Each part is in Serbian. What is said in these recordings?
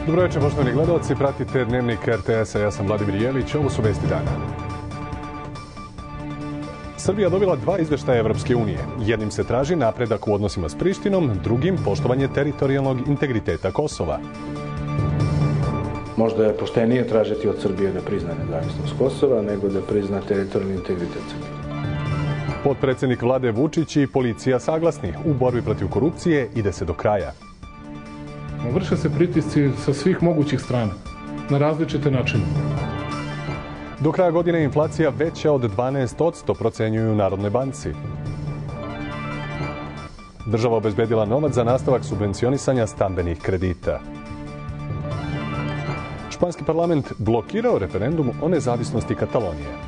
Dobro večer, poštovani gledalci. Pratite Dnevnik RTS-a. Ja sam Vladimir Jelić. Ovo su vesti dana. Srbija dobila 2 izveštaja Evropske unije. Jednim se traži napredak u odnosima s Prištinom, drugim poštovanje teritorijalnog integriteta Kosova. Možda je poštenije tražiti od Srbije da prizna nezavisnost Kosova nego da prizna teritorijalni integritet Srbije. Potpredsednik vlade Vučić i policija saglasni. U borbi protiv korupcije ide se do kraja. Vrše se pritisci sa svih mogućih strana, na različite načine. Do kraja godine je inflacija veća od 12%, procenjuju u Narodnoj banci. Država obezbedila novac za nastavak subvencionisanja stambenih kredita. Španski parlament blokirao referendum o nezavisnosti Katalonije.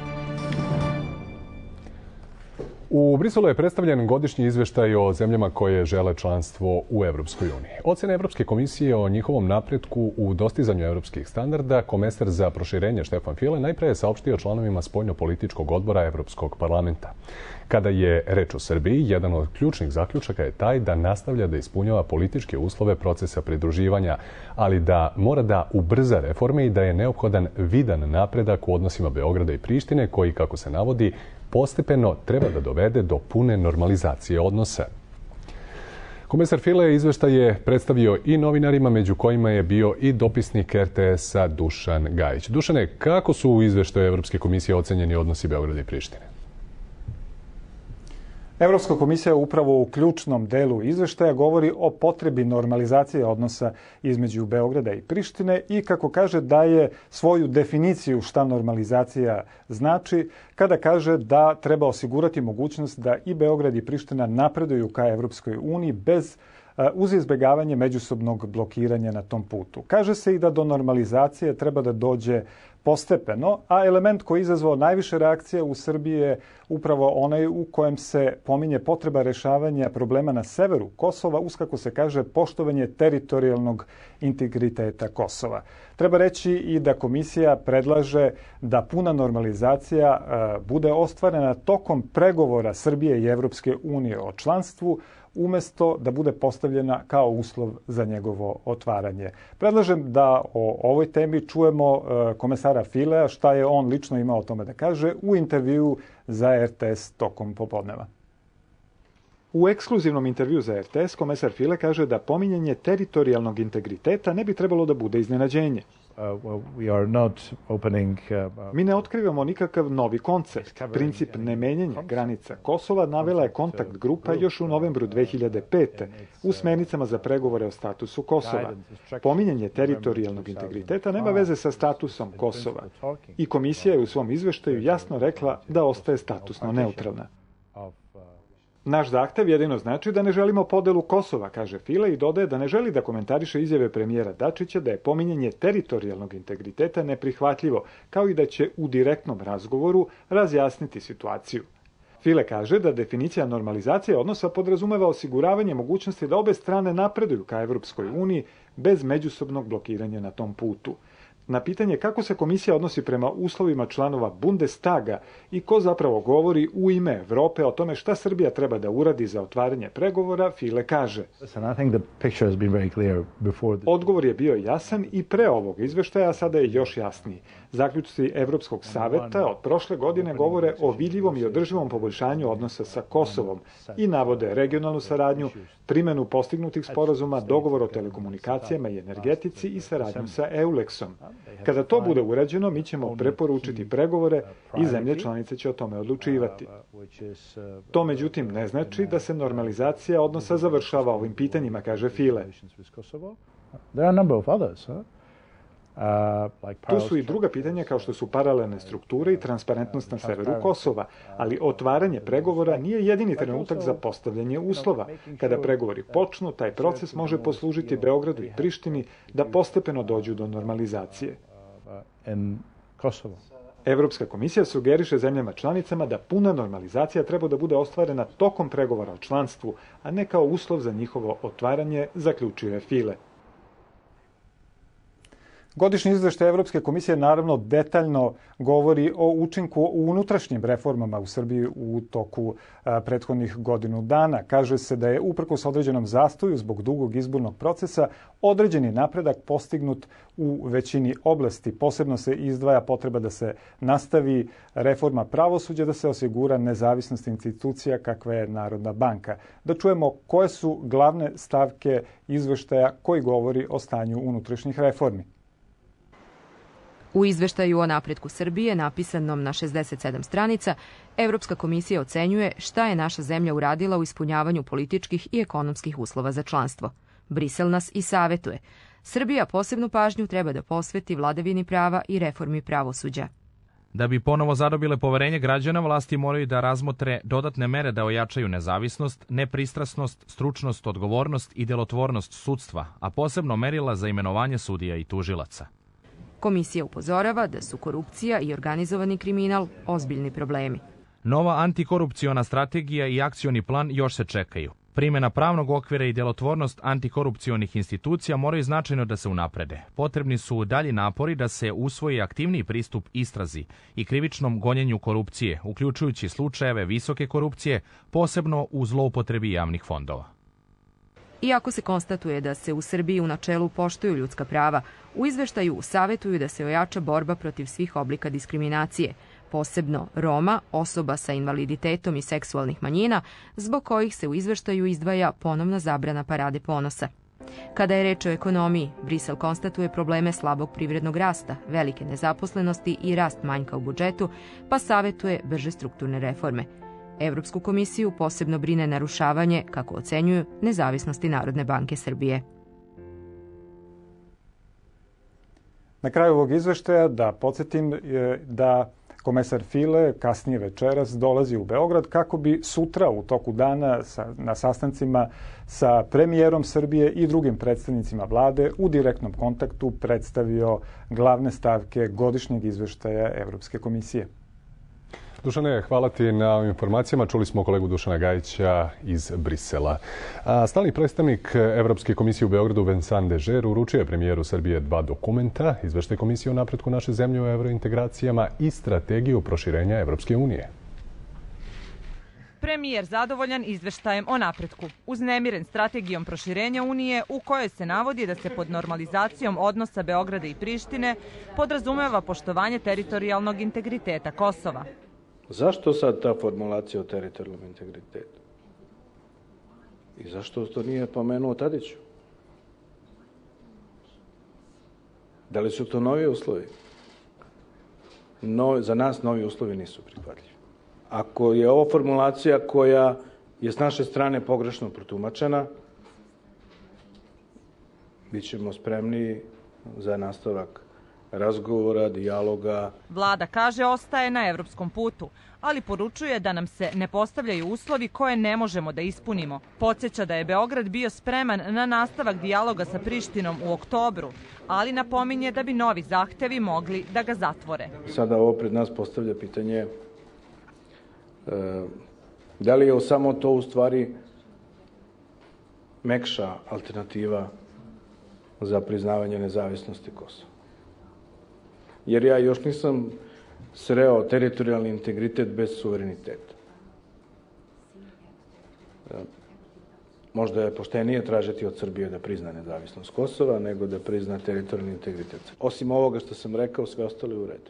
U Briselu je predstavljen godišnji izveštaj o zemljama koje žele članstvo u Evropskoj uniji. Ocene Evropske komisije o njihovom napretku u dostizanju evropskih standarda, komesar za proširenje Štefan File najpre je saopštio članovima spoljno-političkog odbora Evropskog parlamenta. Kada je reč o Srbiji, jedan od ključnih zaključaka je taj da nastavlja da ispunjava političke uslove procesa pridruživanja, ali da mora da ubrza reforme i da je neophodan vidan napredak u odnosima Beograda i Prištine, koji, kako se navodi, postepeno treba da dovede do pune normalizacije odnosa. Komesar File izveštaj je predstavio i novinarima, među kojima je bio i dopisnik RTS-a Dušan Gajić. Dušane, kako su u izveštaju Evropske komisije ocenjeni odnosi Beograda i Prištine? Evropska komisija upravo u ključnom delu izveštaja govori o potrebi normalizacije odnosa između Beograda i Prištine i, kako kaže, daje svoju definiciju šta normalizacija znači, kada kaže da treba osigurati mogućnost da i Beograd i Priština napreduju ka Evropskoj uniji uz izbegavanje međusobnog blokiranja na tom putu. Kaže se i da do normalizacije treba da dođe postepeno, a element koji je izazvao najviše reakcije u Srbiji je upravo onaj u kojem se pominje potreba rešavanja problema na severu Kosova, uz, kako se kaže, poštovanje teritorijalnog integriteta Kosova. Treba reći i da komisija predlaže da puna normalizacija bude ostvarena tokom pregovora Srbije i Evropske unije o članstvu, umesto da bude postavljena kao uslov za njegovo otvaranje. Predlažem da o ovoj temi čujemo komesara Filea, šta je on lično imao o tome da kaže u intervjuu za RTS tokom popodneva. U ekskluzivnom intervjuu za RTS komesar File kaže da pominjanje teritorijalnog integriteta ne bi trebalo da bude iznenađenje. Mi ne otkrivamo nikakav novi koncept. Princip nemenjanja granica Kosova navela je kontakt grupa još u novembru 2005. u smernicama za pregovore o statusu Kosova. Pominjanje teritorijalnog integriteta nema veze sa statusom Kosova. I komisija je u svom izveštaju jasno rekla da ostaje statusno neutralna. Naš zahtev jedino znači da ne želimo podelu Kosova, kaže File, i dodaje da ne želi da komentariše izjave premijera Dačića da je pominjanje teritorijalnog integriteta neprihvatljivo, kao i da će u direktnom razgovoru razjasniti situaciju. File kaže da definicija normalizacije odnosa podrazumeva osiguravanje mogućnosti da obe strane napreduju ka Evropskoj uniji bez međusobnog blokiranja na tom putu. Na pitanje kako se komisija odnosi prema uslovima članova Bundestaga i ko zapravo govori u ime Evrope o tome šta Srbija treba da uradi za otvaranje pregovora, File kaže: Odgovor je bio jasan i pre ovog izveštaja, a sada je još jasniji. Zaključci Evropskog saveta od prošle godine govore o vidljivom i održivom poboljšanju odnosa sa Kosovom i navode regionalnu saradnju, primenu postignutih sporazuma, dogovor o telekomunikacijama i energetici i saradnju sa EULEX-om. Kada to bude urađeno, mi ćemo preporučiti pregovore i zemlje članice će o tome odlučivati. To, međutim, ne znači da se normalizacija odnosa završava ovim pitanjima, kaže File. Tu su i druga pitanja kao što su paralelne strukture i transparentnost na severu Kosova, ali otvaranje pregovora nije jedini trenutak za postavljanje uslova. Kada pregovori počnu, taj proces može poslužiti Beogradu i Prištini da postepeno dođu do normalizacije. Evropska komisija sugeriše zemljama članicama da puna normalizacija treba da bude ostvarena tokom pregovora o članstvu, a ne kao uslov za njihovo otvaranje, zaključuje File. Godišnji izveštaj Evropske komisije naravno detaljno govori o učinku u unutrašnjim reformama u Srbiji u toku prethodnih godinu dana. Kaže se da je uprkos određenom zastoju zbog dugog izbornog procesa određeni napredak postignut u većini oblasti. Posebno se izdvaja potreba da se nastavi reforma pravosuđa, da se osigura nezavisnost institucija kakva je Narodna banka. Da čujemo koje su glavne stavke izveštaja koji govori o stanju unutrašnjih reformi. U izveštaju o napretku Srbije, napisanom na 67 stranica, Evropska komisija ocenjuje šta je naša zemlja uradila u ispunjavanju političkih i ekonomskih uslova za članstvo. Brisel nas i savetuje. Srbija posebnu pažnju treba da posveti vladavini prava i reformi pravosuđa. Da bi ponovo zadobile poverenje građana, vlasti moraju da razmotre dodatne mere da ojačaju nezavisnost, nepristrasnost, stručnost, odgovornost i delotvornost sudstva, a posebno merila za imenovanje sudija i tužilaca. Komisija upozorava da su korupcija i organizovani kriminal ozbiljni problemi. Nova antikorupciona strategija i akcioni plan još se čekaju. Primjena pravnog okvira i delotvornost antikorupcionih institucija moraju značajno da se unaprede. Potrebni su dalji napori da se usvoji aktivniji pristup istrazi i krivičnom gonjenju korupcije, uključujući slučajeve visoke korupcije, posebno u zloupotrebi javnih fondova. Iako se konstatuje da se u Srbiji u načelu poštuju ljudska prava, u izveštaju savetuju da se ojača borba protiv svih oblika diskriminacije, posebno Roma, osoba sa invaliditetom i seksualnih manjina, zbog kojih se u izveštaju izdvaja ponovna zabrana parade ponosa. Kada je reč o ekonomiji, Brisel konstatuje probleme slabog privrednog rasta, velike nezaposlenosti i rast manjka u budžetu, pa savetuje brže strukturne reforme. Evropsku komisiju posebno brine narušavanje, kako ocenjuju, nezavisnosti Narodne banke Srbije. Na kraju ovog izveštaja da podsjetim da komesar File kasnije večeras dolazi u Beograd kako bi sutra u toku dana na sastancima sa premijerom Srbije i drugim predstavnicima vlade u direktnom kontaktu predstavio glavne stavke godišnjeg izveštaja Evropske komisije. Dušane, hvala ti na ovim informacijama. Čuli smo kolegu Dušana Gajića iz Brisela. Stalni predstavnik Evropske komisije u Beogradu, Vincent Dežer, uručio je premijeru Srbije 2 dokumenta, izveštaj komisije o napretku naše zemlje u evrointegracijama i strategiju proširenja Evropske unije. Premijer zadovoljan izveštajem o napretku, uznemiren strategijom proširenja Unije u kojoj se navodi da se pod normalizacijom odnosa Beograda i Prištine podrazumeva poštovanje teritorijalnog integriteta Kosova. Zašto sad ta formulacija o teritorijalnom integritetu? I zašto to nije pomenuo Tadiću? Da li su to novi uslovi? Za nas novi uslovi nisu prihvatljivi. Ako je ovo formulacija koja je s naše strane pogrešno protumačena, bit ćemo spremni za nastavak razgovora, dijaloga. Vlada kaže ostaje na evropskom putu, ali poručuje da nam se ne postavljaju uslovi koje ne možemo da ispunimo. Podsjeća da je Beograd bio spreman na nastavak dijaloga sa Prištinom u oktobru, ali napominje da bi novi zahtevi mogli da ga zatvore. Sada ovo pred nas postavlja pitanje da li je samo to u stvari mekša alternativa za priznavanje nezavisnosti Kosova. Jer ja još nisam sreo teritorijalni integritet bez suvereniteta. Možda je poštenije tražiti od Srbije da prizna nezavisnost Kosova nego da prizna teritorijalni integritet. Osim ovoga što sam rekao, sve ostalo je u redu.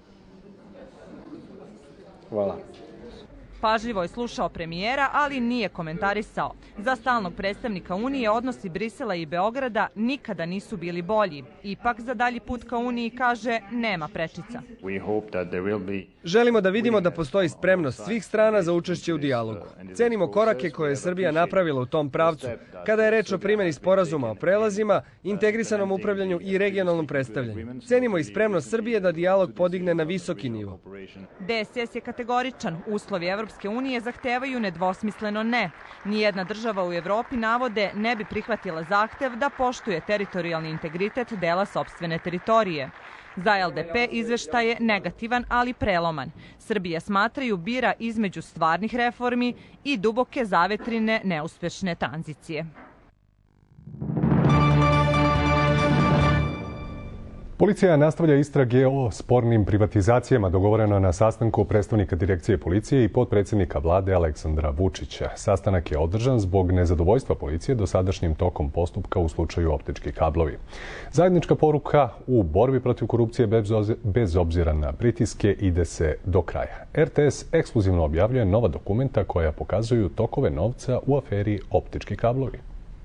Hvala. Pažljivo je slušao premijera, ali nije komentarisao. Za stalnog predstavnika Unije odnosi Brisela i Beograda nikada nisu bili bolji. Ipak za dalji put ka Uniji kaže nema prečica. Želimo da vidimo da postoji spremnost svih strana za učešće u dijalogu. Cenimo korake koje je Srbija napravila u tom pravcu, kada je reč o primjeni sporazuma o prelazima, integrisanom upravljanju i regionalnom predstavljanju. Cenimo i spremnost Srbije da dijalog podigne na visoki nivo. DSS je kategoričan. Uslovi Evropske unije zahtevaju nedvosmisleno ne. Nijedna država u Evropi, navode, ne bi prihvatila zahtev da poštuje teritorijalni integritet dela sopstvene teritorije. Za LDP izveštaj je negativan, ali preloman. Srbija, smatraju, bira između stvarnih reformi i duboke zavetrine neuspešne tranzicije. Policija nastavlja istrage o spornim privatizacijama dogovoreno na sastanku predstavnika direkcije policije i potpredsjednika vlade Aleksandra Vučića. Sastanak je održan zbog nezadovoljstva policije dosadašnjim tokom postupka u slučaju optički kablovi. Zajednička poruka u borbi protiv korupcije bez obzira na pritiske ide se do kraja. RTS ekskluzivno objavljuje nova dokumenta koja pokazuju tokove novca u aferi optički kablovi.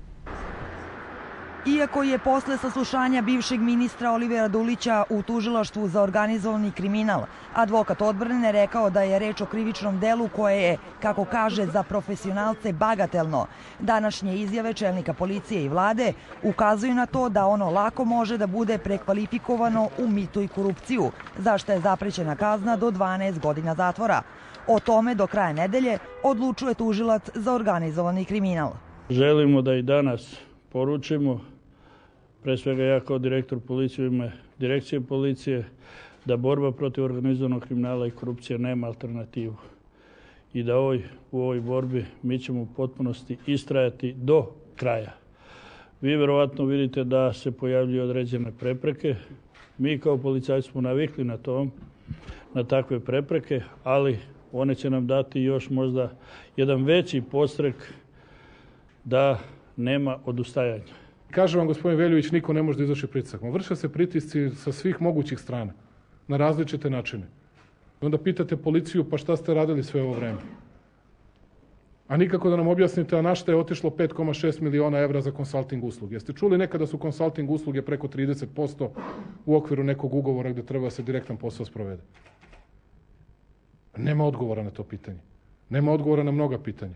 Iako je posle saslušanja bivšeg ministra Olivera Dulića u tužilaštvu za organizovani kriminal, advokat odbrane rekao da je reč o krivičnom delu koje je, kako kaže, za profesionalce bagatelno. Današnje izjave čelnika policije i vlade ukazuju na to da ono lako može da bude prekvalifikovano u mito i korupciju, za što je zaprećena kazna do 12 godina zatvora. O tome do kraja nedelje odlučuje tužilac za organizovani kriminal. Želimo da i danas poručimo, pre svega ja kao direktor policije u ime direkcije policije, da borba protiv organizovanog kriminala i korupcije nema alternativu. I da u ovoj borbi mi ćemo u potpunosti istrajati do kraja. Vi verovatno vidite da se pojavljuju određene prepreke. Mi kao policajci smo navikli na takve prepreke, ali one će nam dati još možda jedan veći podstrek da nema odustajanja. Kaže vam gospodin Veljović, niko ne može da izvrši pritisak. Vrše se pritisci sa svih mogućih strana, na različite načine. I onda pitate policiju, pa šta ste radili sve ovo vreme? A nikako da nam objasnite, a na šta je otišlo 5,6 miliona evra za konsalting usluge. Jeste čuli nekada su konsalting usluge preko 30% u okviru nekog ugovora gde treba da se direktan posao sprovede? Nema odgovora na to pitanje. Nema odgovora na mnoga pitanja.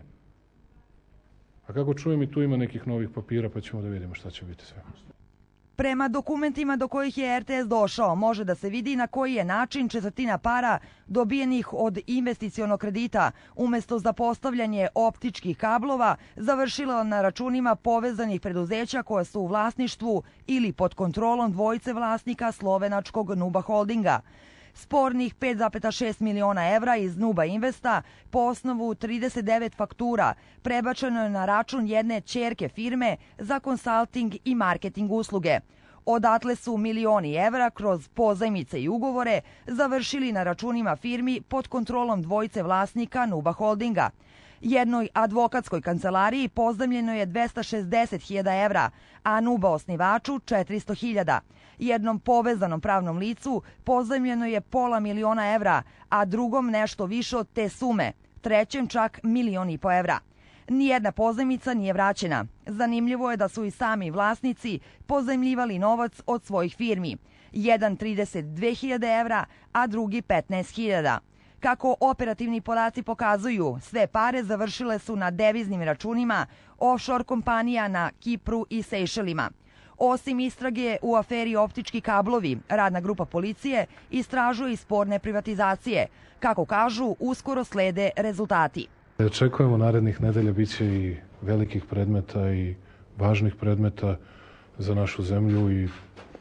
A kako čujem, i tu ima nekih novih papira, pa ćemo da vidimo šta će biti sve. Prema dokumentima do kojih je RTS došao, može da se vidi na koji je način četvrtina para dobijenih od investicionog kredita umesto za postavljanje optičkih kablova završila na računima povezanih preduzeća koja su u vlasništvu ili pod kontrolom dvojice vlasnika slovenačkog Nuba Holdinga. Spornih 5,6 miliona evra iz Nuba Investa po osnovu 39 faktura prebačeno je na račun jedne ćerke firme za konsalting i marketing usluge. Odatle su milioni evra kroz pozajmice i ugovore završili na računima firmi pod kontrolom dvojice vlasnika Nuba Holdinga. Jednoj advokatskoj kancelariji pozajmljeno je 260.000 evra, a Nuba osnivaču 400.000. Jednom povezanom pravnom licu pozajmljeno je $500.000 evra, a drugom nešto više od te sume, trećem čak 1,5 miliona evra. Nijedna pozajmica nije vraćena. Zanimljivo je da su i sami vlasnici pozajmljivali novac od svojih firmi. Jedan 32.000 evra, a drugi 15.000. Kako operativni podaci pokazuju, sve pare završile su na deviznim računima offshore kompanija na Kipru i Sejšelima. Osim istrage u aferi optički kablovi, radna grupa policije istražuje i sporne privatizacije. Kako kažu, uskoro slede rezultati. Očekujemo narednih nedelja biće i velikih predmeta i važnih predmeta za našu zemlju i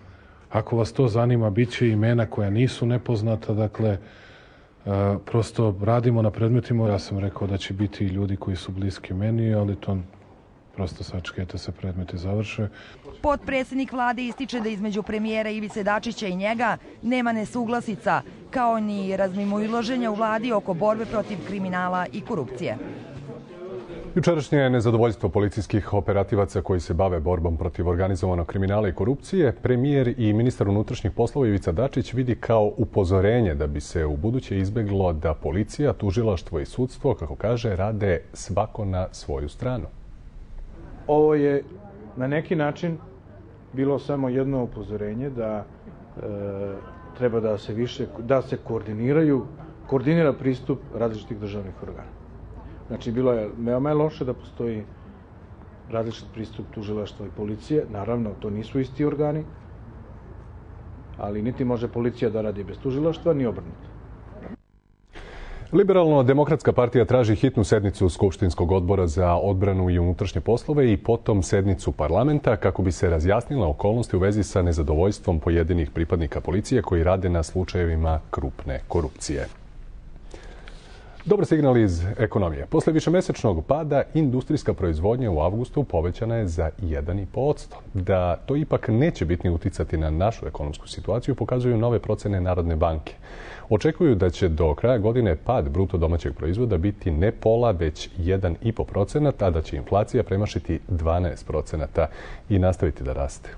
ako vas to zanima, biće imena koja nisu nepoznata, dakle, prosto radimo na predmetima. Ja sam rekao da će biti i ljudi koji su bliski meni, ali to prosto sačekajte se predmeti završe. Potpredsjednik vlade ističe da između premijera Ivice Dačića i njega nema nesuglasica, kao ni razmimoilaženja u vladi oko borbe protiv kriminala i korupcije. Jučerašnje nezadovoljstvo policijskih operativaca koji se bave borbom protiv organizovanog kriminala i korupcije, premijer i ministar unutrašnjih poslova Ivica Dačić vidi kao upozorenje da bi se u buduće izbeglo da policija, tužilaštvo i sudstvo, kako kaže, rade svako na svoju stranu. Ovo je na neki način bilo samo jedno upozorenje da treba da se koordinira pristup različitih državnih organa. Znači, bilo je veoma loše da postoji različit pristup tužilaštva i policije. Naravno, to nisu isti organi, ali niti može policija da radi bez tužilaštva, ni obrnuto. Liberalno-demokratska partija traži hitnu sednicu Skupštinskog odbora za odbranu i unutrašnje poslove i potom sednicu parlamenta kako bi se razjasnila okolnosti u vezi sa nezadovoljstvom pojedinih pripadnika policije koji rade na slučajevima krupne korupcije. Dobar signal iz ekonomije. Posle višemesečnog pada, industrijska proizvodnja u avgustu povećana je za 1,5%. Da to ipak neće bitni uticati na našu ekonomsku situaciju, pokazuju nove procene Narodne banke. Očekuju da će do kraja godine pad bruto domaćeg proizvoda biti ne pola, već 1,5%, a da će inflacija premašiti 12% i nastaviti da raste.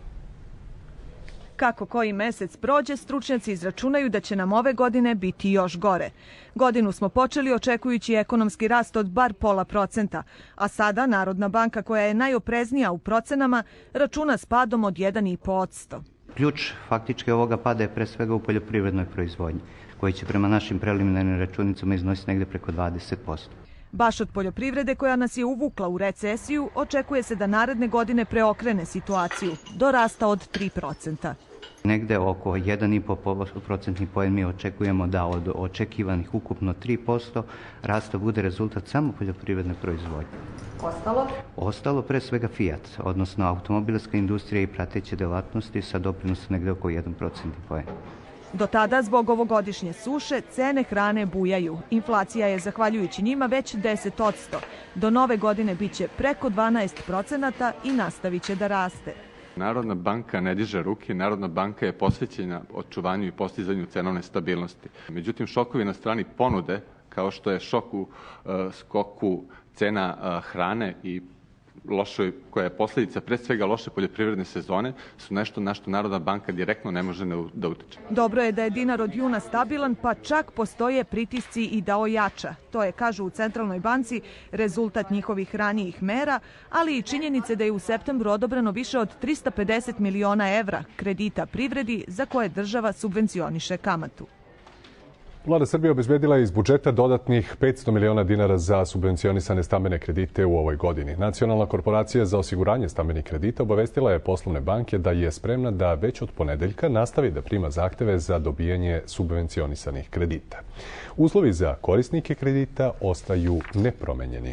Kako koji mesec prođe, stručnjaci izračunaju da će nam ove godine biti još gore. Godinu smo počeli očekujući ekonomski rast od bar 0,5%, a sada Narodna banka, koja je najopreznija u procenama, računa s padom od 1,5%. Ključ faktički ovoga pada je pre svega u poljoprivrednoj proizvodnji, koji će prema našim preliminarnim računicama iznositi negde preko 20%. Baš od poljoprivrede, koja nas je uvukla u recesiju, očekuje se da naredne godine preokrene situaciju do rasta od 3%. Negde oko 1,5% poen mi očekujemo da od očekivanih ukupno 3% rasta bude rezultat samo poljoprivredne proizvodnje. Ostalo? Ostalo pre svega Fiat, odnosno automobilska industrija i prateće delatnosti sa doprinosom negde oko 1% poen. Do tada, zbog ovogodišnje suše, cene hrane bujaju. Inflacija je, zahvaljujući njima, već 10%. Do nove godine biće preko 12% i nastavit će da raste. Narodna banka ne diže ruke, Narodna banka je posvećena očuvanju i postizanju cenovne stabilnosti. Međutim, šokovi na strani ponude, kao što je šok u skoku cena hrane i koja je posljedica pre svega loše poljoprivredne sezone, su nešto na što Narodna banka direktno ne može da utiče. Dobro je da je dinar od juna stabilan, pa čak postoje pritisci i da ojača. To je, kažu u Centralnoj banci, rezultat njihovih ranijih mera, ali i činjenice da je u septembru odobreno više od 350 miliona evra kredita privredi za koje država subvencioniše kamatu. Vlada Srbije obezbedila je iz budžeta dodatnih 500 miliona dinara za subvencionisane stambene kredite u ovoj godini. Nacionalna korporacija za osiguranje stambenih kredita obavestila je poslovne banke da je spremna da već od ponedeljka nastavi da prima zahteve za dobijanje subvencionisanih kredita. Uslovi za korisnike kredita ostaju nepromenjeni.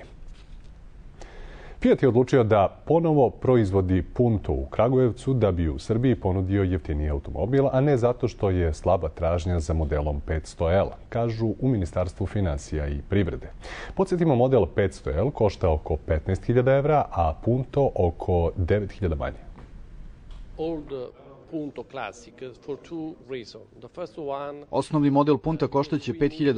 Fiat je odlučio da ponovo proizvodi Punto u Kragujevcu da bi u Srbiji ponudio jeftiniji automobil, a ne zato što je slaba tražnja za modelom 500L, kažu u Ministarstvu finansija i privrede. Podsjetimo, model 500L košta oko 15.000 evra, a Punto oko 9.000 manje. Osnovni model Punta koštaće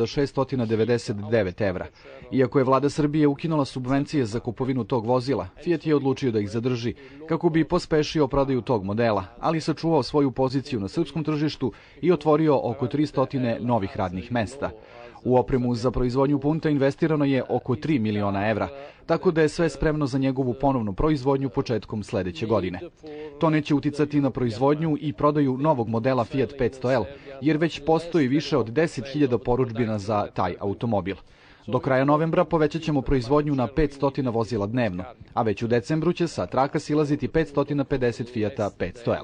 5.699 evra. Iako je vlada Srbije ukinula subvencije za kupovinu tog vozila, Fiat je odlučio da ih zadrži kako bi pospešio prodaju tog modela, ali sačuvao svoju poziciju na srpskom tržištu i otvorio oko 300 novih radnih mesta. U opremu za proizvodnju Punta investirano je oko 3 miliona evra, tako da je sve spremno za njegovu ponovnu proizvodnju početkom sledeće godine. To neće uticati na proizvodnju i prodaju novog modela Fiat 500L, jer već postoji više od 10.000 porudžbina za taj automobil. Do kraja novembra povećat ćemo proizvodnju na 500 vozila dnevno, a već u decembru će sa traka silaziti 550 Fiata 500L.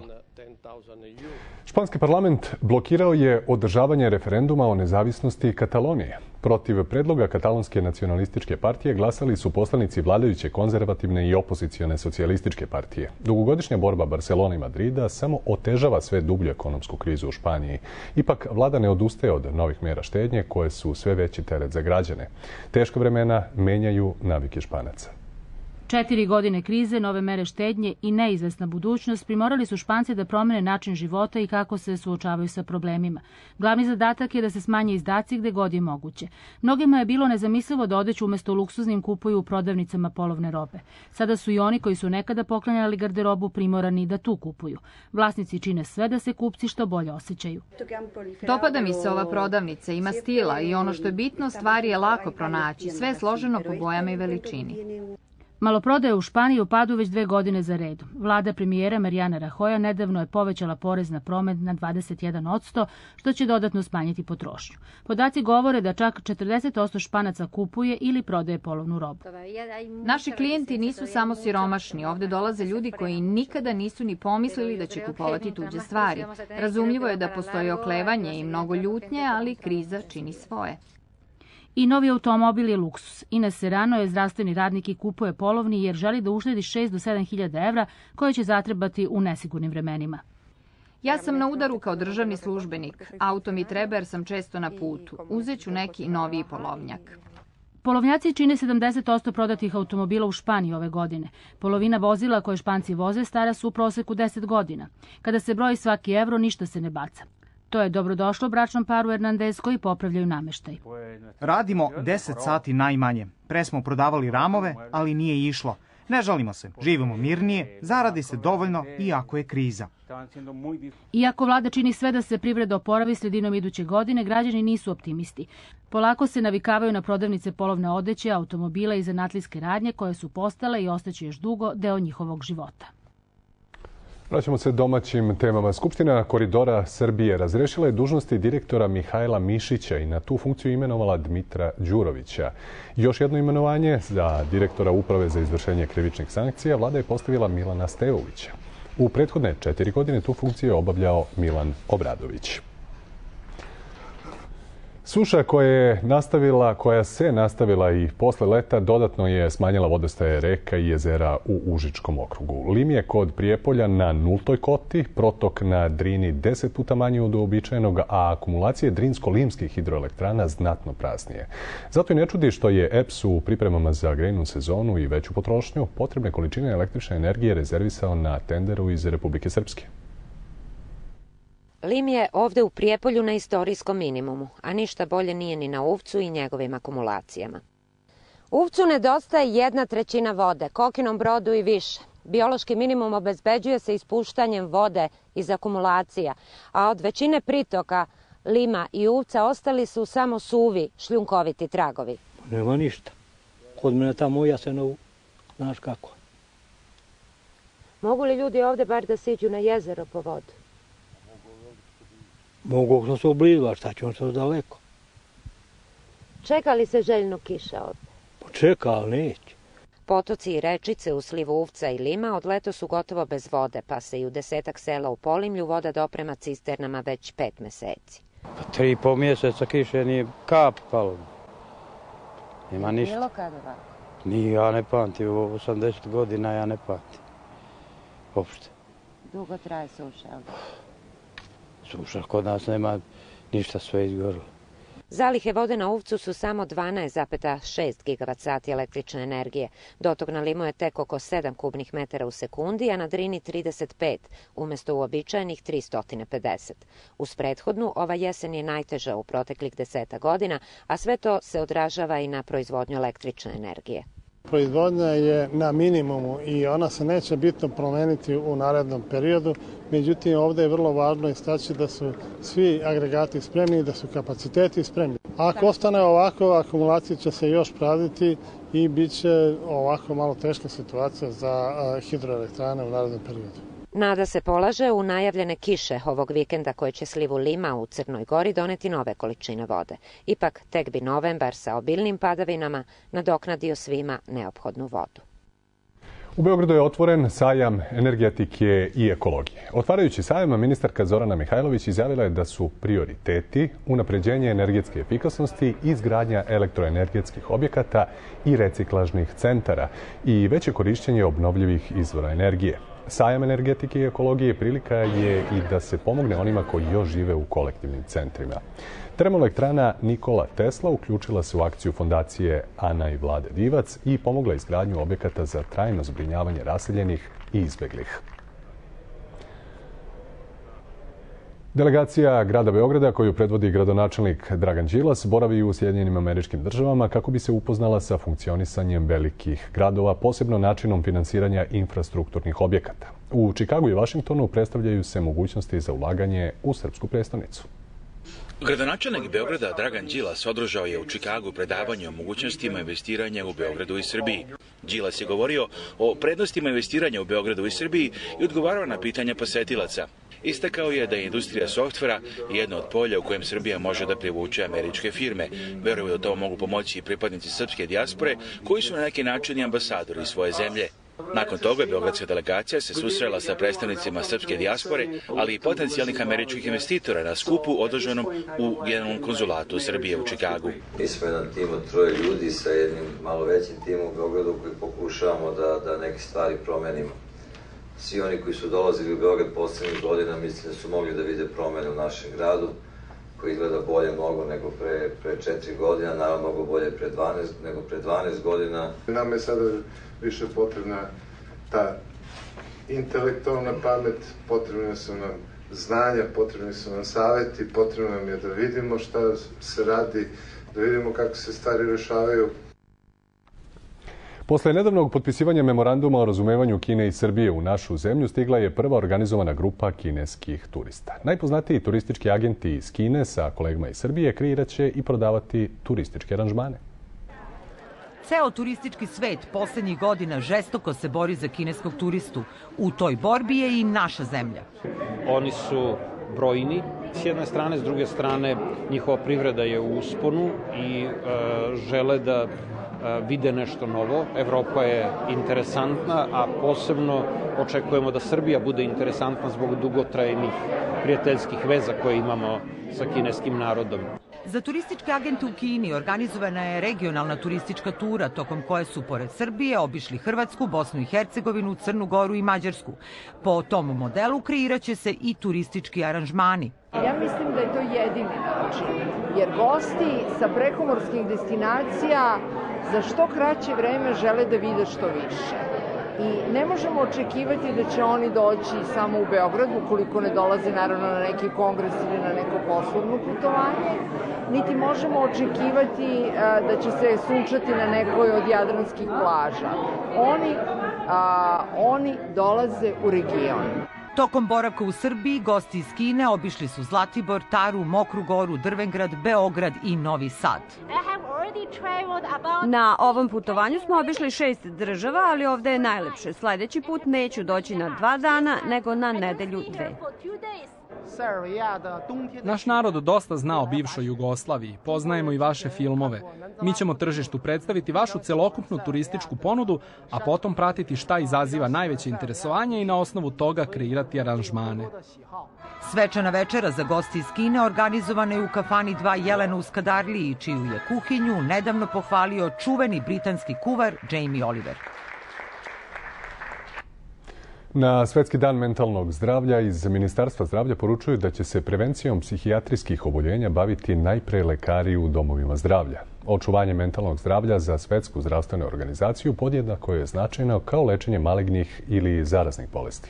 Španski parlament blokirao je održavanje referenduma o nezavisnosti Katalonije. Protiv predloga katalonske nacionalističke partije glasali su poslanici vladajuće konzervativne i opozicione socijalističke partije. Dugogodišnja borba Barcelone i Madrida samo otežava sve dublju ekonomsku krizu u Španiji. Ipak, vlada ne odustaje od novih mera štednje koje su sve veći teret za građane. Teška vremena menjaju navike Španaca. 4 godine krize, nove mere štednje i neizvesna budućnost primorali su Špance da promene način života i kako se suočavaju sa problemima. Glavni zadatak je da se smanje izdaci gde god je moguće. Mnogima je bilo nezamislivo da odeću umesto luksuznim kupuju u prodavnicama polovne robe. Sada su i oni koji su nekada poklanjali garderobu primorani da tu kupuju. Vlasnici čine sve da se kupci što bolje osjećaju. Dopada mi se ova prodavnica, ima stila i ono što je bitno, stvari je lako pronaći. Sve je složeno po bojama i veličini. Maloprodaja u Španiji u padu već 2 godine za redom. Vlada premijera Mariana Rajoja nedavno je povećala porez na promet na 21%, što će dodatno smanjiti potrošnju. Podaci govore da čak 40% Španaca kupuje ili prodaje polovnu robu. Naši klijenti nisu samo siromašni. Ovde dolaze ljudi koji nikada nisu ni pomislili da će kupovati tuđe stvari. Razumljivo je da postoji oklevanje i mnogo ljutnje, ali kriza čini svoje. I novi automobil je luksus. Ines Serrano je zdravstveni radnik i kupuje polovni jer želi da uštedi 6 do 7 hiljada evra koje će zatrebati u nesigurnim vremenima. Ja sam na udaru kao državni službenik. Auto mi treba jer sam često na putu. Uzeću neki noviji polovnjak. Polovnjaci čine 70% prodatih automobila u Španiji ove godine. Polovina vozila koje Španci voze stara su u proseku 10 godina. Kada se broji svaki evro, ništa se ne baca. To je dobrodošlo bračnom paru Hernandez koji popravljaju nameštaj. Radimo 10 sati najmanje. Pre smo prodavali ramove, ali nije išlo. Ne žalimo se, živimo mirnije, zaradi se dovoljno iako je kriza. Iako vlada čini sve da se privreda oporavi sredinom iduće godine, građani nisu optimisti. Polako se navikavaju na prodavnice polovne odeće, automobila i zanatlijske radnje koje su postale i ostaće još dugo deo njihovog života. Vraćamo se domaćim temama. Skupština Koridora Srbije razrešila je dužnosti direktora Mihajla Mišića i na tu funkciju imenovala Dmitra Đurovića. Još jedno imenovanje za direktora Uprave za izvršenje krivičnih sankcija vlada je postavila Milana Stevovića. U prethodne 4 godine tu funkciju je obavljao Milan Obradović. Suša koja se nastavila i posle leta dodatno je smanjila vodostaje reka i jezera u Užičkom okrugu. Lim je kod Prijepolja na 0. koti, protok na Drini 10 puta manji od uobičajenog, a akumulacije drinsko-limskih hidroelektrana znatno praznije. Zato i ne čudi što je EPS u pripremama za grejnu sezonu i veću potrošnju potrebne količine električne energije rezervisao na tenderu iz Republike Srpske. Lim je ovde u Prijepolju na istorijskom minimumu, a ništa bolje nije ni na Uvcu i njegovim akumulacijama. Uvcu nedostaje 1/3 vode, Kokinom Brodu i više. Biološki minimum obezbeđuje se ispuštanjem vode iz akumulacija, a od većine pritoka Lima i Uvca ostali su samo suvi, šljunkoviti tragovi. Nema ništa. Kod mene tamo u Jasenovu, znaš kako. Mogu li ljudi ovde bar da siđu na jezero po vodu? Mogu ako se oblizu, a šta će on se daleko. Čeka li se željno kiša ovde? Čeka, ali neće. Potoci i rečice u slivu Uvca i Lima od leto su gotovo bez vode, pa se i u 10 sela u Polimlju voda doprema cisternama već 5 meseci. 3,5 mjeseca kiše nije kap palo. Nema ništa. Bilo kad ovako? Nije, ja ne pamtim, u 80 godina ja ne pamtim. Uopšte. Dugo traje suša, ali? Suša kod nas nema ništa, sve izgorilo. Zalihe vode na Uvcu su samo 12,6 gigavat-sati električne energije. Dotok na Limu je tek oko 7 kubnih metara u sekundi, a na Drini 35, umesto uobičajenih 350. Uz prethodnu, ova jesen je najteža u proteklih 10 godina, a sve to se odražava i na proizvodnju električne energije. Proizvodnja je na minimumu i ona se neće bitno promeniti u narednom periodu. Međutim, ovdje je vrlo važno istaći da su svi agregati spremni i da su kapaciteti spremni. Ako ostane ovako, akumulacija će se još praviti i bit će ovako malo teška situacija za hidroelektrane u narednom periodu. Nada se polaže u najavljene kiše ovog vikenda koje će slivu Lima u Crnoj Gori doneti nove količine vode. Ipak, tek bi novembar sa obilnim padavinama nadoknadio svima neophodnu vodu. U Beogradu je otvoren sajam energetike i ekologije. Otvarajući sajam, ministarka Zorana Mihajlović izjavila je da su prioriteti unapređenje energetske efikasnosti, izgradnja elektroenergetskih objekata i reciklažnih centara i veće korišćenje obnovljivih izvora energije. Sajam energetike i ekologije prilika je i da se pomogne onima koji još žive u kolektivnim centrima. Termoelektrana Nikola Tesla uključila se u akciju fondacije Ana i Vlade Divac i pomogla izgradnju objekata za trajno zbrinjavanje raseljenih i izbeglih. Delegacija grada Beograda, koju predvodi gradonačelnik Dragan Đilas, boravi u Sjedinjenim Američkim Državama kako bi se upoznala sa funkcionisanjem velikih gradova, posebno načinom finansiranja infrastrukturnih objekata. U Čikagu i Vašingtonu predstavljaju se mogućnosti za ulaganje u srpsku prestonicu. Gradonačelnik Beograda Dragan Đilas održao je u Čikagu predavanje o mogućnostima investiranja u Beogradu i Srbiji. Đilas je govorio o prednostima investiranja u Beogradu i Srbiji i odgovarao na pitanja posetilaca. Istakao je da je industrija softvera jedno od polja u kojem Srbija može da privuče američke firme. Veruje da to mogu pomoći i pripadnici srpske dijaspore koji su na neki način i ambasadori svoje zemlje. Nakon toga beogradska delegacija se susrela sa predstavnicima srpske dijaspore, ali i potencijalnih američkih investitora na skupu održanom u generalnom konzulatu Srbije u Čikagu. Mi smo jedan tim od 3 ljudi sa jednim malo većim timom u Beogradu koji pokušavamo da neke stvari promenimo. Svi oni koji su dolazili u Beograd poslednjih godina mislim da su mogli da vide promene u našem gradu, koji izgleda bolje mnogo nego pre 4 godina, naravno mnogo bolje nego pre 12 godina. Nama je sada više potrebna ta intelektualna pamet, potrebne su nam znanja, potrebni su nam saveti, potrebno nam je da vidimo šta se radi, da vidimo kako se stvari rešavaju. Posle nedavnog potpisivanja memoranduma o razumevanju Kine i Srbije u našu zemlju stigla je prva organizovana grupa kineskih turista. Najpoznatiji turistički agenti iz Kine sa kolegama iz Srbije kreiraće i prodavati turističke aranžmane. Ceo turistički svet poslednjih godina žestoko se bori za kineskog turistu. U toj borbi je i naša zemlja. Oni su brojni s jedne strane, s druge strane njihova privreda je u usponu i žele da vide nešto novo. Evropa je interesantna, a posebno očekujemo da Srbija bude interesantna zbog dugotrajnih prijateljskih veza koje imamo sa kineskim narodom. Za turističke agente u Kini organizovana je regionalna turistička tura tokom koje su pored Srbije obišli Hrvatsku, Bosnu i Hercegovinu, Crnu Goru i Mađarsku. Po tom modelu kreiraće se i turistički aranžmani. Ja mislim da je to jedini način, jer gosti sa prekomorskih destinacija za što kraće vreme žele da vide što više. I ne možemo očekivati da će oni doći samo u Beograd, ukoliko ne dolaze naravno na neki kongres ili na neko poslovno putovanje, niti možemo očekivati da će se sunčati na nekoj od jadranskih plaža. Oni dolaze u region. Tokom boravka u Srbiji, gosti iz Kine obišli su Zlatibor, Taru, Mokru Goru, Drvengrad, Beograd i Novi Sad. Na ovom putovanju smo obišli 6 država, ali ovde je najlepše. Sledeći put neću doći na 2 dana, nego na nedelju 2. Naš narod dosta zna o bivšoj Jugoslaviji, poznajemo i vaše filmove. Mi ćemo tržištu predstaviti vašu celokupnu turističku ponudu, a potom pratiti šta izaziva najveće interesovanje i na osnovu toga kreirati aranžmane. Svečana večera za gosti iz Kine organizovana je u kafani 2 Jelena u Skadarliji, čiju je kuhinju nedavno pohvalio čuveni britanski kuvar Jamie Oliver. Na Svetski dan mentalnog zdravlja iz Ministarstva zdravlja poručuju da će se prevencijom psihijatrijskih oboljenja baviti najpre lekari u domovima zdravlja. Očuvanje mentalnog zdravlja za Svetsku zdravstvenu organizaciju podjednako je značajno kao lečenje malignih ili zaraznih bolesti.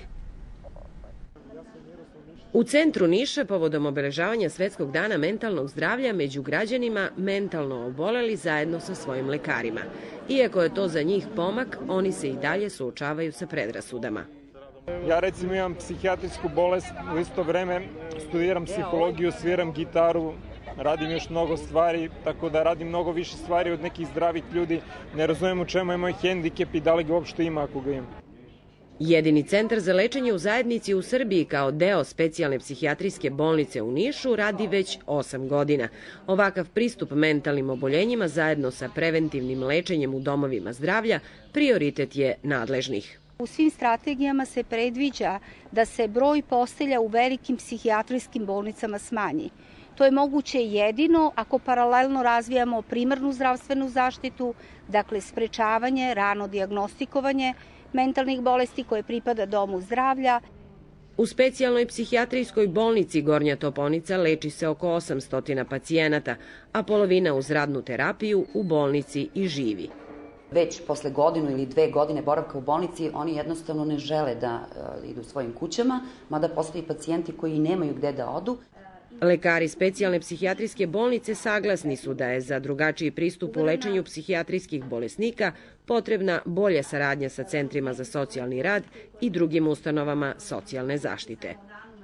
U centru Niša, povodom obeležavanja Svetskog dana mentalnog zdravlja, među građanima mentalno oboleli zajedno sa svojim lekarima. Iako je to za njih pomak, oni se i dalje suočavaju sa predrasudama. Ja recimo imam psihijatrijsku bolest, u isto vreme studiram psihologiju, sviram gitaru, radim još mnogo stvari, tako da radim mnogo više stvari od nekih zdravih ljudi. Ne razumijem u čemu je moj hendikep i da li ga uopšte ima ako ga ima. Jedini centar za lečenje u zajednici u Srbiji kao deo specijalne psihijatrijske bolnice u Nišu radi već 8 godina. Ovakav pristup mentalnim oboljenjima zajedno sa preventivnim lečenjem u domovima zdravlja prioritet je nadležnih. U svim strategijama se predviđa da se broj postelja u velikim psihijatrijskim bolnicama smanji. To je moguće jedino ako paralelno razvijamo primarnu zdravstvenu zaštitu, dakle sprečavanje, rano dijagnostikovanje mentalnih bolesti koje pripada domu zdravlja. U specijalnoj psihijatrijskoj bolnici Gornja Toponica leči se oko 800 pacijenata, a polovina uz radnu terapiju u bolnici i živi. Već posle 1 ili 2 godine boravka u bolnici oni jednostavno ne žele da idu svojim kućama, mada postoji pacijenti koji nemaju gde da odu. Lekari specijalne psihijatrijske bolnice saglasni su da je za drugačiji pristup u lečenju psihijatrijskih bolesnika potrebna bolja saradnja sa centrima za socijalni rad i drugim ustanovama socijalne zaštite.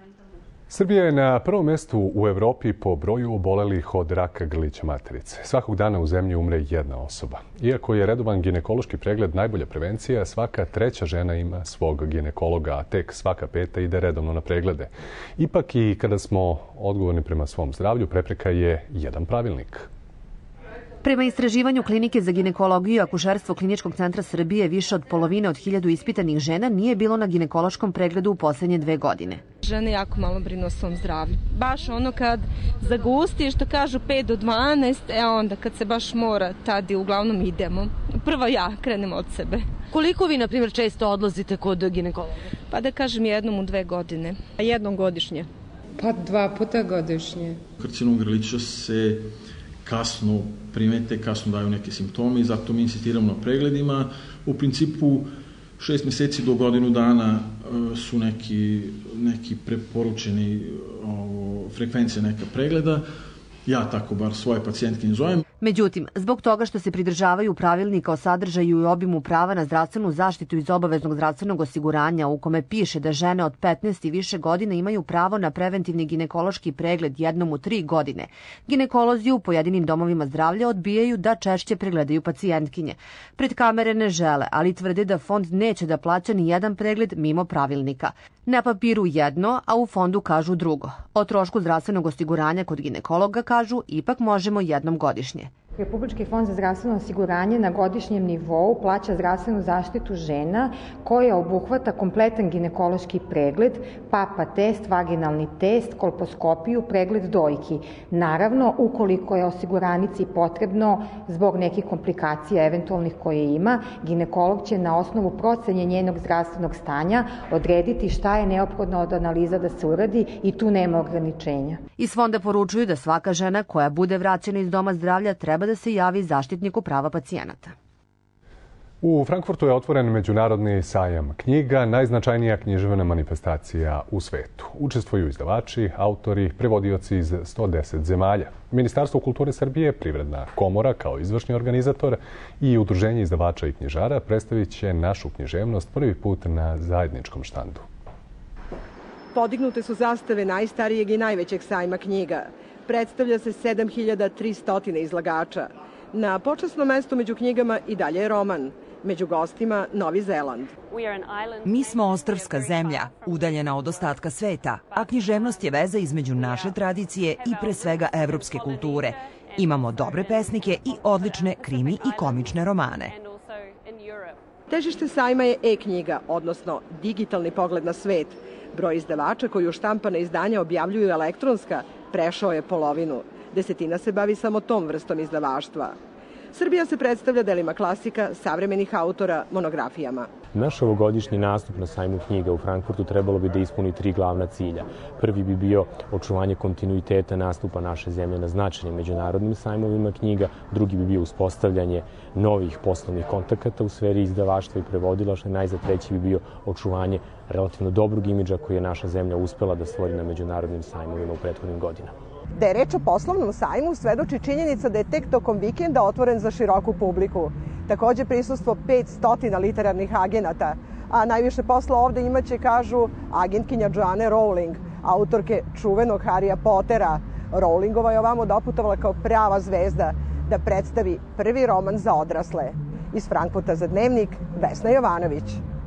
Srbija je na prvom mestu u Evropi po broju obolelih od raka grlića materice. Svakog dana u zemlji umre jedna osoba. Iako je redovan ginekološki pregled najbolja prevencija, svaka 3. žena ima svog ginekologa, a tek svaka 5. ide redovno na preglede. Ipak i kada smo odgovorni prema svom zdravlju, prepreka je jedan pravilnik. Prema istraživanju Klinike za ginekologiju i akušerstvo Kliničkog centra Srbije, više od polovine od 1000 ispitanih žena nije bilo na ginekološkom pregledu u poslednje 2 godine. žene jako malo brinu o svom zdravlju. Baš ono kad zagusti, što kažu 5 do 12, onda kad se baš mora, tad i uglavnom idemo. Prvo ja krenem od sebe. Koliko vi, na primjer, često odlazite kod ginekologa? Pa da kažem jednom u 2 godine. Jednom godišnje? Pa 2 puta godišnje. Karcinom grlića se kasno primete, kasno daju neke simptome i zato mi insistiramo na pregledima. U principu 6 mjeseci do godinu dana su neki preporučeni frekvencije neka pregleda. Ja tako bar svoje pacijentke ne zovem. Međutim, zbog toga što se pridržavaju pravilnika o sadržaju i obimu prava na zdravstvenu zaštitu iz obaveznog zdravstvenog osiguranja u kome piše da žene od 15 i više godina imaju pravo na preventivni ginekološki pregled jednom u 3 godine, ginekolozi u pojedinim domovima zdravlja odbijaju da češće pregledaju pacijentkinje. Pred kamere ne žele, ali tvrde da fond neće da plaća ni jedan pregled mimo pravilnika. Na papiru jedno, a u fondu kažu drugo. O trošku zdravstvenog osiguranja kod ginekologa kažu ipak možemo jednom godišnje. Republički fond za zdravstveno osiguranje na godišnjem nivou plaća zdravstvenu zaštitu žena koja obuhvata kompletan ginekološki pregled, papa test, vaginalni test, kolposkopiju, pregled dojki. Naravno, ukoliko je osiguranici potrebno zbog nekih komplikacija eventualnih koje ima, ginekolog će na osnovu procene njenog zdravstvenog stanja odrediti šta je neophodno od analiza da se uradi i tu nema ograničenja. Iz fonda poručuju da svaka žena koja bude vraćena iz doma zdravlja treba da se javi zaštitniku prava pacijenata. U Frankfurtu je otvoren Međunarodni sajam knjiga, najznačajnija književna manifestacija u svetu. Učestvuju izdavači, autori, prevodioci iz 110 zemalja. Ministarstvo kulture Srbije, Privredna komora kao izvršni organizator i Udruženje izdavača i knjižara predstavit će našu književnost prvi put na zajedničkom štandu. Podignute su zastave najstarijeg i najvećeg sajma knjiga. Predstavlja se 7300 izlagača. Na počasnom mestu među knjigama i dalje je roman. Među gostima Novi Zeland. Mi smo ostrvska zemlja, udaljena od ostatka sveta, a književnost je veza između naše tradicije i pre svega evropske kulture. Imamo dobre pesnike i odlične krimi i komične romane. Težište sajma je e-knjiga, odnosno digitalni pogled na svet. Broj izdavača koji u štampana izdanja objavljuju elektronska prešao je polovinu. Desetina se bavi samo tom vrstom izdavaštva. Srbija se predstavlja delima klasika, savremenih autora, monografijama. Naš ovogodišnji nastup na sajmu knjiga u Frankfurtu trebalo bi da ispuni 3 glavna cilja. Prvi bi bio očuvanje kontinuiteta nastupa naše zemlje na značajnim međunarodnim sajmovima knjiga, drugi bi bio uspostavljanje novih poslovnih kontakata u sferi izdavaštva i prevodilaštva, najzad treći bi bio očuvanje relativno dobrog imidža koji je naša zemlja uspela da stvori na međunarodnim sajmovima u prethodnim godinama. Da je reč o poslovnom sajmu, svedoči činjenica da je tek tokom vikenda otvoren za široku publiku. Takođe prisustvo 500 literarnih agenata, a najviše posla ovde imaće, kažu, agentkinja Joanne Rowling, autorke čuvenog Harrya Pottera. Rowlingova je ovamo doputovala kao prava zvezda da predstavi prvi roman za odrasle. Iz Frankfurta za Dnevnik, Vesna Jovanović.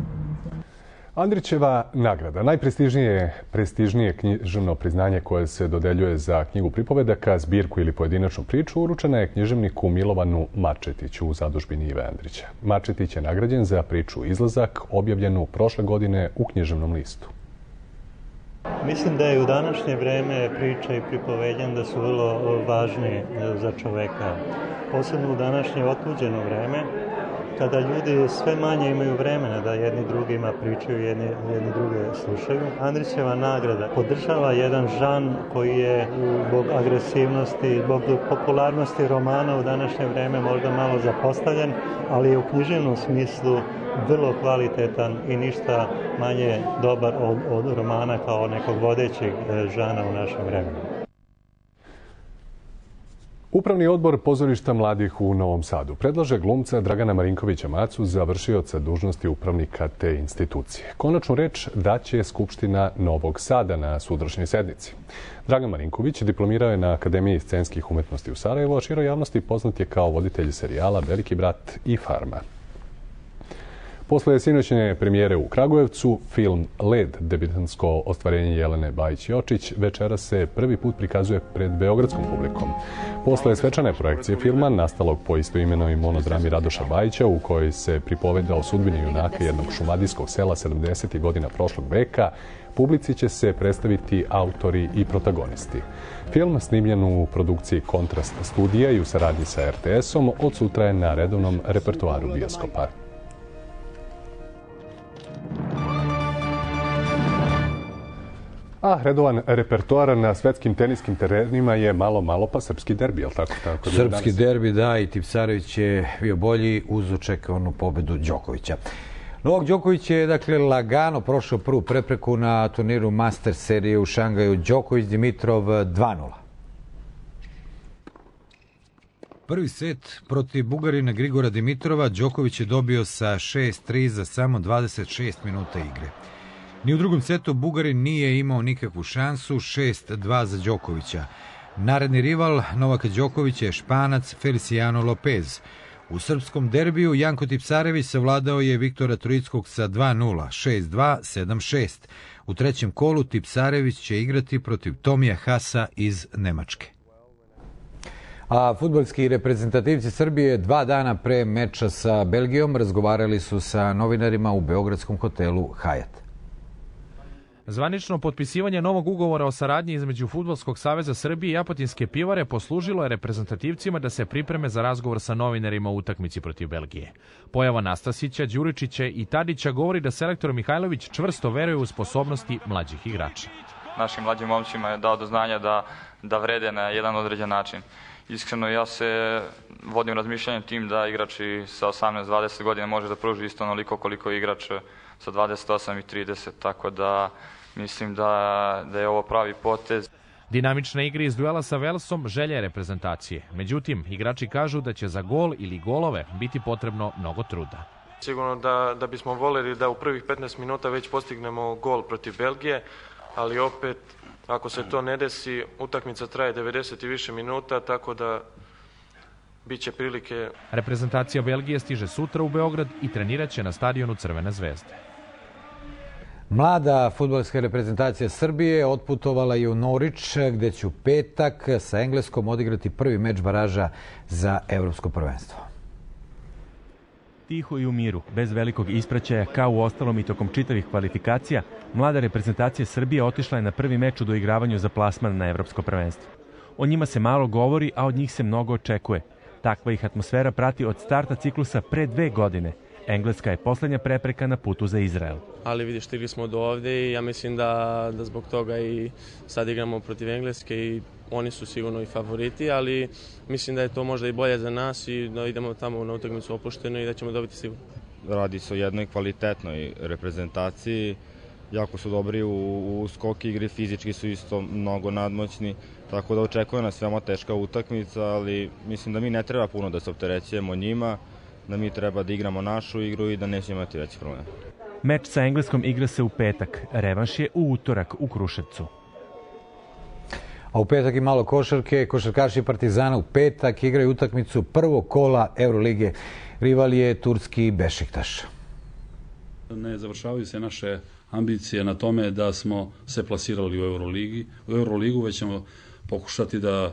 Andrićeva nagrada, najprestižnije književno priznanje koje se dodeljuje za knjigu pripovedaka, zbirku ili pojedinačnu priču, uručena je književniku Milovanu Marčetiću u zadužbini Ive Andrića. Marčetić je nagrađen za priču Izlazak, objavljenu prošle godine u Književnom listu. Mislim da je u današnje vreme priča i pripovedjan da su vrlo važni za čoveka. Posebno u današnje otuđeno vreme, kada ljudi sve manje imaju vremena da jedni drugima pričaju, jedni druge slušaju. Andrićeva nagrada podržava jedan žan koji je zbog agresivnosti, zbog popularnosti romana u današnje vreme možda malo zapostavljen, ali je u književnom smislu vrlo kvalitetan i ništa manje dobar od romana kao nekog vodećeg žana u našem vremenu. Upravni odbor Pozorišta mladih u Novom Sadu predlaže glumca Dragana Marinkovića Macu za vršioca dužnosti upravnika te institucije. Konačnu reč daće Skupština Novog Sada na sutrašnjoj sednici. Dragan Marinković diplomirao je na Akademiji scenskih umetnosti u Sarajevu, a široj javnosti poznat je kao voditelj serijala Veliki brat i Farma. Posle sinoćne premijere u Kragujevcu, film Led, debitansko ostvarenje Jelene Bajić-Jočić, večera se prvi put prikazuje pred beogradskom publikom. Posle svečane projekcije filma, nastalog po istoimenoj monodrami Radoša Bajića, u kojoj se pripoveda o sudbini junaka jednog šumadijskog sela 70. godina prošlog veka, publici će se predstaviti autori i protagonisti. Film, snimljen u produkciji Kontrast studija i u saradnji sa RTS-om, od sutra je na redovnom repertoaru bioskopa. A redovan repertoar na svetskim teniskim terenima je malo pa srpski derbi, je li tako? Srpski derbi, da, i Tipsarević je bio bolji uz očekivanu pobedu Đokovića. Novak Đoković je, dakle, lagano prošao prvu prepreku na turniru Master serije u Šangaju. Đoković Dimitrov 2:0. Prvi set protiv Bugarina Grigora Dimitrova Đoković je dobio sa 6-3 za samo 26 minuta igre. Ni u drugom setu Bugarin nije imao nikakvu šansu, 6-2 za Đokovića. Naredni rival Novaka Đokovića je Španac Feliciano Lopez. U srpskom derbiju Janko Tipsarević savladao je Viktora Troickog sa 2:0, 6-2, 7-6. U trećem kolu Tipsarević će igrati protiv Tomija Hasa iz Nemačke. A fudbalski reprezentativci Srbije 2 dana pre meča sa Belgijom razgovarali su sa novinarima u beogradskom hotelu Hajat. Zvanično potpisivanje novog ugovora o saradnji između Fudbalskog saveza Srbije i Apotinske pivare poslužilo je reprezentativcima da se pripreme za razgovor sa novinarima u utakmici protiv Belgije. Pojava Nastasića, Đuričića i Tadića govori da selektor Mihajlović čvrsto veruje u sposobnosti mlađih igrača. Našim mlađim momcima je dao do znanja da vrede na jedan određen način. Iskreno, ja se vodim razmišljanjem tim da igrači sa 18-20 godina može da pruži isto onoliko koliko igrač sa 28 i 30, tako da mislim da je ovo pravi potez. Dinamična igra iz duela sa Velsom želja je reprezentacije. Međutim, igrači kažu da će za gol ili golove biti potrebno mnogo truda. Sigurno da bismo voljeli da u prvih 15 minuta već postignemo gol protiv Belgije, ali opet, ako se to ne desi, utakmica traje 90 i više minuta, tako da biće prilike. Reprezentacija Belgije stiže sutra u Beograd i treniraće na stadionu Crvene zvezde. Mlada fudbalska reprezentacija Srbije otputovala je u Norić, gde će u petak sa Engleskom odigrati prvi meč baraža za evropsko prvenstvo. Tiho i u miru, bez velikog ispraćaja, kao u ostalom i tokom čitavih kvalifikacija, mlada reprezentacija Srbije otišla je na prvi meč u doigravanju za plasman na evropsko prvenstvo. O njima se malo govori, a od njih se mnogo očekuje. Takva ih atmosfera prati od starta ciklusa pre 2 godine. Engleska je poslednja prepreka na putu za Izrael. Ali vidiš, stigli smo do ovde i ja mislim da zbog toga i sad igramo protiv Engleske i oni su sigurno i favoriti, ali mislim da je to možda i bolje za nas i da idemo tamo na utakmicu opušteno i da ćemo dobiti sigurno. Radi se o jednoj kvalitetnoj reprezentaciji, jako su dobri u skok igri, fizički su isto mnogo nadmoćni, tako da očekuje nas veoma teška utakmica, ali mislim da mi ne treba puno da se opterećujemo njima, da mi treba da igramo našu igru i da nećemo imati veći problem. Meč sa Engleskom igra se u petak, revanš je u utorak u Kruševcu. A u petak i malo košarke, košarkaši Partizana u petak igraju utakmicu prvog kola Eurolige. Rival je turski Bešiktaš. Ne završavaju se naše ambicije na tome da smo se plasirali u Euroligu, već ćemo pokušati da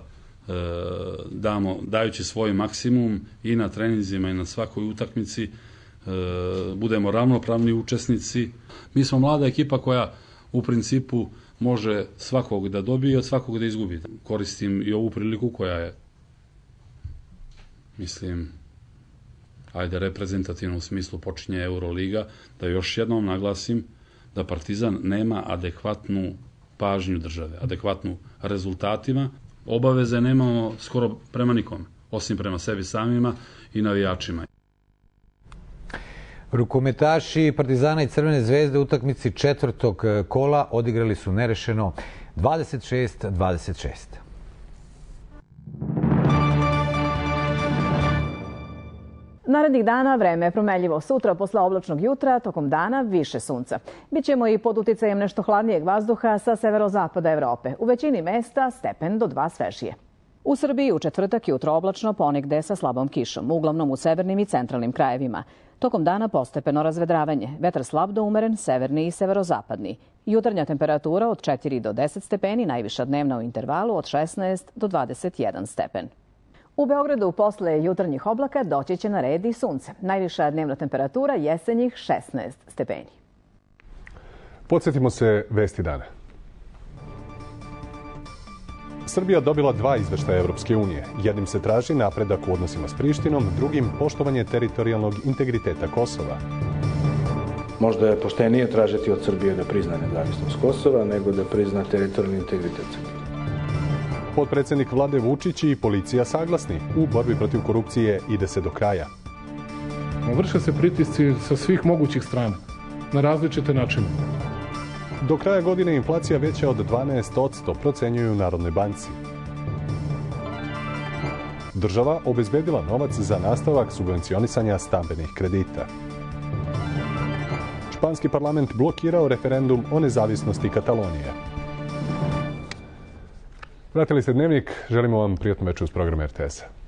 dajući svoj maksimum i na treninzima i na svakoj utakmici budemo ravnopravni učesnici. Mi smo mlada ekipa koja u principu može svakog da dobije i od svakog da izgubi. Koristim i ovu priliku koja je, mislim, reprezentativnom smislu počinje Euroliga, da još jednom naglasim da Partizan nema adekvatnu pažnju države, adekvatnu rezultatima. Obaveze nemamo skoro prema nikome, osim prema sebi samima i navijačima. Rukometaši Partizana i Crvene zvezde u utakmici četvrtog kola odigrali su nerešeno 26-26. Narednih dana vreme je promenljivo. Sutra posle oblačnog jutra, tokom dana više sunca. Bićemo i pod uticajem nešto hladnijeg vazduha sa severozapada Evrope. U većini mesta stepen do 2 svežije. U Srbiji u četvrtak jutro oblačno, ponegde sa slabom kišom, uglavnom u severnim i centralnim krajevima. Tokom dana postepeno razvedravanje. Vetar slab do umeren, severni i severozapadni. Jutarnja temperatura od 4 do 10 stepeni, najviša dnevna u intervalu od 16 do 21 stepen. U Beogradu posle jutarnjih oblaka doći će na red i sunce. Najviša dnevna temperatura jesenjih 16 stepeni. Podsjetimo se vesti dana. Srbija dobila 2 izveštaja Evropske unije. Jednim se traži napredak u odnosima s Prištinom, drugim poštovanje teritorijalnog integriteta Kosova. Možda je poštenije tražiti od Srbije da prizna nezavisnost Kosova nego da prizna teritorijalni integritet Srbije. Potpredsednik vlade Vučić i policija saglasni. U borbi protiv korupcije ide se do kraja. Vrše se pritisci sa svih mogućih strana, na različite načine. Do kraja godine inflacija veća od 12%, procenjuju u Narodnoj banci. Država obezbedila novac za nastavak subvencionisanja stambenih kredita. Španski parlament blokirao referendum o nezavisnosti Katalonije. Pratili ste Dnevnik, želimo vam prijatnu večer uz program RTS-a.